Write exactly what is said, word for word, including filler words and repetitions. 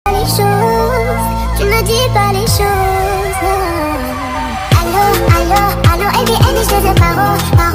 Les choses, tu ne dis pas les choses. Allô, allô, allô, et bien, et je te parole.